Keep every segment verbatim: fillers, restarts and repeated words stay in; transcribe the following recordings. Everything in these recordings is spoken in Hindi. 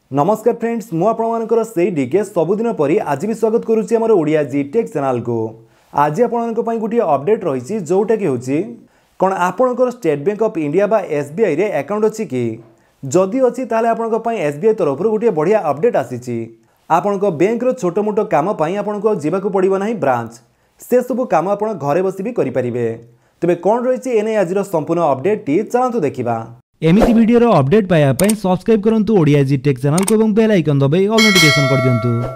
नमस्कार फ्रेंड्स मु आपनकर से डीके सबुदिन परी आज भी स्वागत करुच्ची आम ओडिया जी टेक चैनल को। आज आपण गोटे अपडेट रही जोटा कि हूँ कौन आपणकर स्टेट बैंक ऑफ इंडिया बा एसबीआई रे अकाउंट अच्छी कि जदि अच्छी ताले आपण एसबीआई तरफ गोटे बढ़िया अपडेट आसी आपण बैंक रो छोट मोट काम आपको जावाक पड़ो ना ब्रांच से सब कम आप घरे बसी भी करेंगे। तेज कौन रही एने आज संपूर्ण अपडेट टी चलतु देखा। एमिति वीडियो रो अपडेट पाया पई सब्सक्राइब करंतु ओडिया जी टेक चैनल को एवं बेल आइकन दबाई ऑल नोटिफिकेशन कर दियंतु।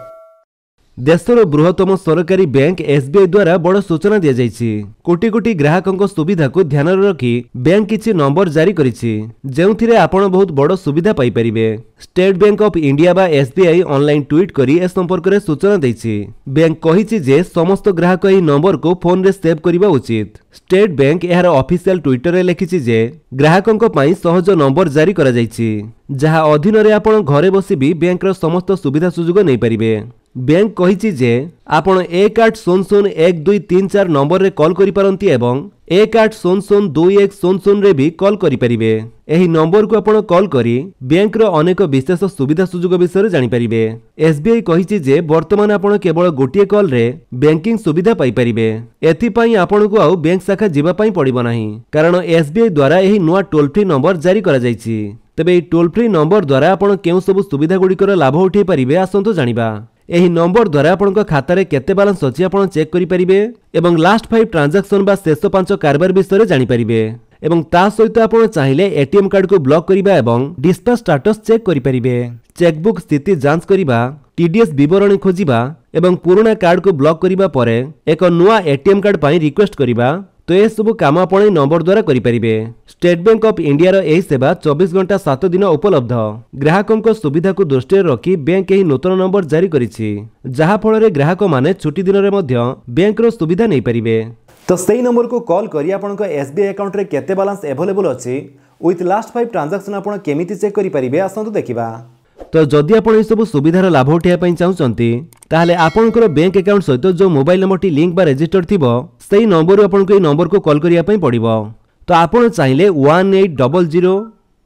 देशर बृहत्तम सरकारी बैंक एसबीआई द्वारा बड़ सूचना दिया जायछि। कोटी कोटी ग्राहकों सुविधा को ध्यान रखी बैंक किछि नंबर जारी करिछि जेउथिरे आपण बहुत बड़ सुविधा पाई परिबे। स्टेट बैंक ऑफ इंडिया बा एसबीआई ऑनलाइन ट्वीट करी ए संपर्क रे सूचना दैछि। बैंक कहिछि जे समस्त ग्राहक एही नंबर को फोन रे सेव करिबा उचित। स्टेट बैंक एहार ऑफिशियल ट्विटर रे लिखिछि जे ग्राहकों पई सहज नंबर जारी करा जायछि जहा अधीन रे आपण घरे बसी भी बैंक रो समस्त सुविधा सुजोग नै परिबे। बैंक कहिछि जे आपण एक आठ शून्य शून्य एक दुई तीन चार नंबर रे कॉल करि पारंती एवं एक आठ शून्य शून्य दुई एक शून्य शून्य रे भी कॉल करि परिबे। एही नंबर को आपण कॉल करी बैंक रो अनेक विशेष सुविधा सुजोग विषय जानि परिबे। एसबीआई कहिछि जे वर्तमान आपण केवल गोटिए कॉल रे बैंकिंग सुविधा पाई परिबे। एथि पई आपण को आउ बैंक शाखा जिबा पई पड़िबो नाही कारण एसबीआई द्वारा एही नुवा टोल फ्री नंबर जारी करा जायछि। तबे टोल फ्री नंबर द्वारा आपण केउ सब सुविधा गुडीकर लाभ उठै परिबे आसंतो जानिबा। एही नंबर द्वारा आपण खाता रे केते बैलेंस अछि आपण चेक करि परिबे एवं लास्ट फाइव ट्रांजैक्शन बा शेष पांच कारबार विषय जानि परिबे एवं ता सहित आपण चाहिले एटीएम कार्ड को ब्लॉक करिबा एवं डिस्पैच स्टेटस चेक करि परिबे। चेकबुक स्थिति जांच करिबा, टीडीएस विवरणी खोजिबा एवं पुराना कार्ड को ब्लॉक करिबा परे एक नुवा एटीएम कार्ड पई रिक्वेस्ट करिबा तो ये सब काम आपण नंबर द्वारा करि परिबे। स्टेट बैंक ऑफ इंडिया रो एही सेवा चौबीस घंटा सात दिन उपलब्ध। ग्राहकों को सुविधा को दृष्टि रखी बैंक एही नूतन नंबर जारी करिछि जहा फल रे ग्राहक माने छुट्टी दिन रे मध्य बैंक रो सुविधा नै परिबे। तो सही नंबर को कॉल करी आपण एसबीआई अकाउंट रे केते बैलेंस अवेलेबल अछि विथ लास्ट फाइव ट्रांजैक्शन आपण केमिति चेक करि परिबे आसंतु देखिबा। तो जदि आपण ए सब सुविधार लाभ उठाइबा पई चाहुचंती ताहले आपनकर बैंक अकाउंट सहित जो मोबाइल नंबर टी लिंक बा रजिस्टर थिबो सही नंबर आपन को ए नंबर को कॉल करिया पई पड़िबो। तो आपण चाहिले one eight zero zero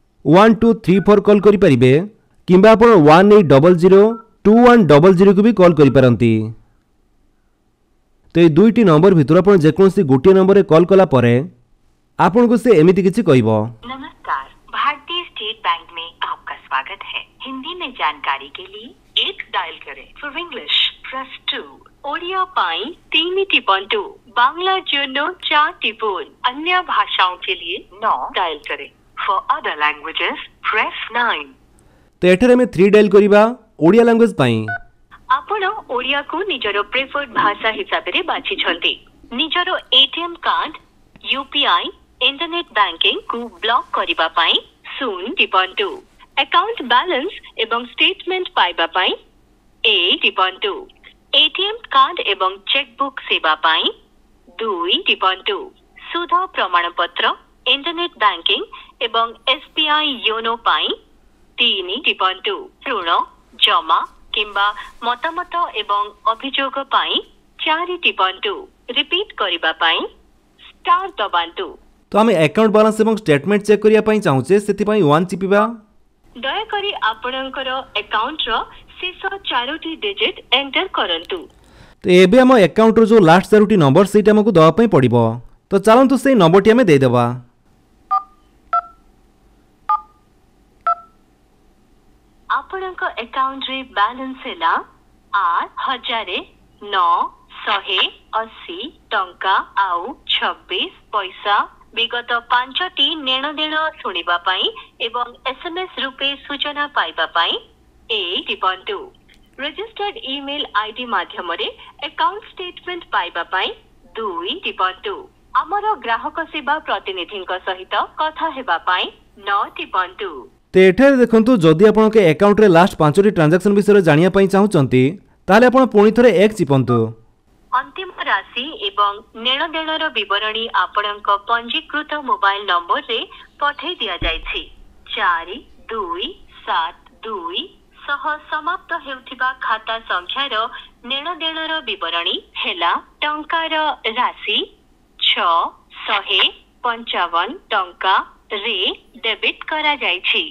one two three four call करि परिबे किबा आपण one eight zero zero two one zero zero को भी कॉल करि पारंती। तो ए दुईटी नंबर भितर आपण जेकोसी गोटे नंबर रे कॉल कला परे आपण को से एमिति किछि कहिबो। नमस्कार, भारतीय स्टेट बैंक में आपका स्वागत है। हिंदी में जानकारी के लिए एक डायल करें। For English press two, Odia पाई तीन टिपन टू, बांग्ला जोनो चार टिपन, अन्य भाषाओं के लिए नौ डायल करें। For other languages press nine. तो एठरे में थ्री डायल करिबा ओडिया लैंग्वेज पाई आपण ओडिया को निजरो प्रेफर्ड भाषा हिसाब रे बाछि छंती। निजरो ATM card, UPI, internet banking को ब्लॉक करिबा पाई शून्य टिपन टू, अकाउंट बैलेंस एवं स्टेटमेंट पाइबा पाई एक टिपन टू, एटीएम कार्ड एवं चेकबुक सेवा पाई दुई टिपन टू, सुधा प्रमाण पत्र, इंटरनेट बैंकिंग एवं एसबीआई योनो पाई तीन टिपन टू, ऋण जमा किंबा मतामत एवं अभियोग पाई चार टिपन टू, रिपीट करिबा पाई स्टार दबांतु। तो हमें अकाउंट बैलेंस एवं स्टेटमेंट चेक करिया पई चाहुचे सेति पई वन चिपिबा। दया करी आपणकर अकाउंट रो शेष चारोटी डिजिट एंटर करंतु। तो एबे हम अकाउंट रो जो लास्ट चारोटी नंबर सेटा हमकु दवा पई पड़िबो। तो चलंतु से नंबर टी हमें दे देबा। आपणक अकाउंट रे बैलेंस हैला आठ हजार नौ सौ अस्सी टंका आउ छब्बीस पैसा। विगत पांचटी नेण देण शुणिबा पाई एवं एसएमएस रूपे सूचना पाइबा पाई ए टिपन टू, रजिस्टर्ड ईमेल आईडी माध्यम रे अकाउंट स्टेटमेंट पाइबा पाई दुई टिपन टू, हमर ग्राहक सेवा प्रतिनिधि सहित कथा हेबा पाई नौ टिपन टू। तो एठे देखंतु जदि आपन के अकाउंट रे लास्ट पांचटी ट्रांजैक्शन विषय जानिया पई चाहुचंती ताले आपन पुणी थरे एक चिपंतु। अंतिम राशि एवं नेण देणर विवरणी आपणक पंजीकृत मोबाइल नंबर रे पठै दिया जायछि। चार दुई सात दुई सह समाप्त हेउथिबा खाता संख्यार नेण देणर विवरणी हेला टंकार राशि छह सौ पंचावन टंका रे डेबिट करा जायछि।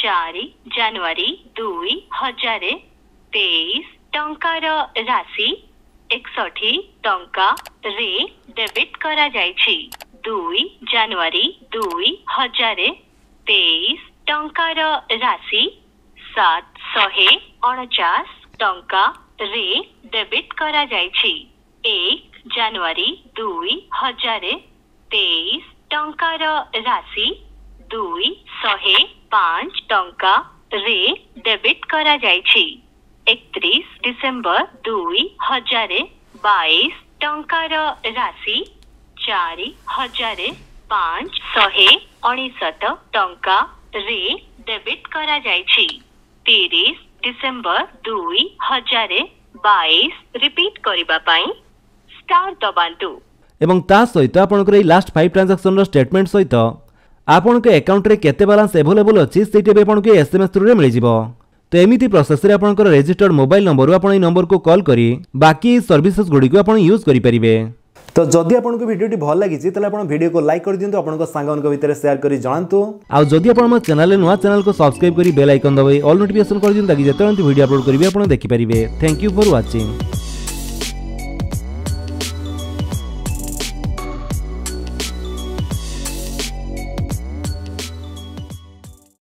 चार जनवरी दुई हजार तेईस टंकार राशि एकसठ टंका रे डेबिट करा जायछि। दुई जनवरी दुई हजार तेईस टंकार राशि सात शहे अणचाश टंका रे डेबिट करा जायछि। एक जनवरी दुई हजार तेईस टंकार राशि दुई शहे पांच टंका रे डेबिट करा जायछि। एकतीस डिसेम्बर दुई हजार बाईस टंकार राशि चार हजार पांच शहे अणसठ टंका रे डेबिट करा जायछि। तीस डिसेम्बर दुई हजार बाईस रिपीट करिबा पई स्टार दबांतु। एवं ता सहित आपनकर ए लास्ट फाइव ट्रांजैक्शन रो स्टेटमेंट सहित आपनक अकाउंट रे केते बैलेंस अवेलेबल अछि सेटे बे आपनक एसएमएस थ्रू रे मिल जिवो। तो एमिति प्रोसेस रे आपनकर रजिस्टर्ड मोबाइल नंबर रो आपन ए नंबर को कॉल करी बाकी सर्विसेज गुडी को आपन यूज करि परिबे। तो जदि आपको वीडियो भल लगी तेल आप वीडियो को लाइक कर दिंतु, आपन सांग भितर शेयर कर जनातु। आ जदि आप चैनल नुआ चैनल को सब्सक्राइब करी बेल आइकन दबाई ऑल नोटिफिकेशन कर दिंतु ताकि जेते वीडियो अपलोड करिवे आपन देखि परिबे। Thank you for watching.